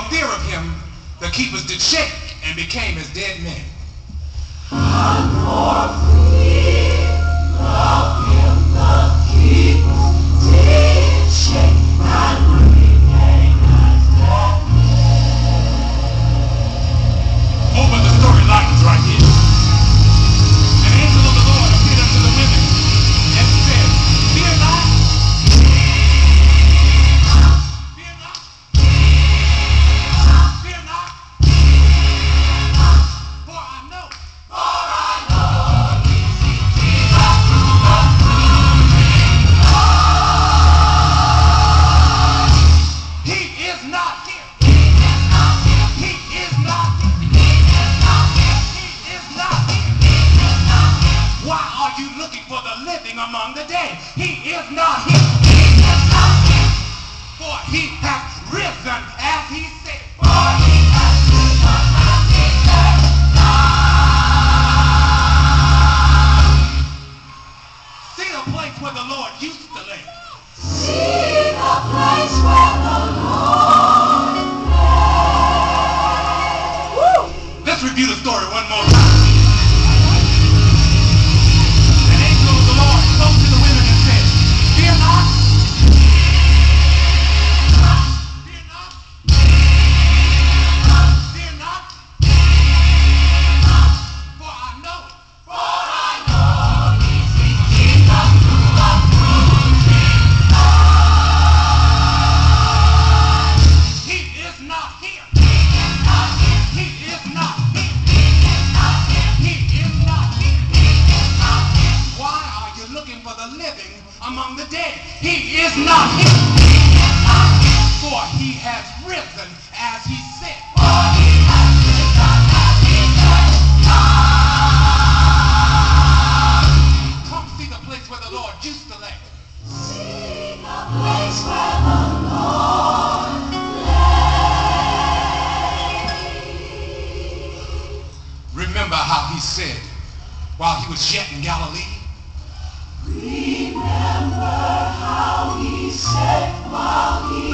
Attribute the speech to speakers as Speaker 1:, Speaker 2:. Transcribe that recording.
Speaker 1: fear of him, the keepers did shake and became as dead men.
Speaker 2: And for fear of him, the keepers did shake and became as dead men.
Speaker 1: Open the story lines right here. An angel of the Lord appeared unto the women and said, fear not. Fear not. Fear not. For I know. He is not here. He is not here. He is not here. Why are you looking for the living among the dead? He is not here. For he hath risen as he said. See the place where the Lord used to lay.
Speaker 2: See the place where the Lord lay. Woo!
Speaker 1: Let's review the story one more time. An angel of the Lord spoke to the women and said, fear not. Fear not. Fear not. For I know. He is not here. He is not here. He is not here. Why are you looking for the living among the dead? He is not here. For he has risen as he said. Come see the place where the Lord used to lay.
Speaker 2: See the place where the Lord lay.
Speaker 1: Remember how he said while he was yet in Galilee?
Speaker 2: Remember how he said while he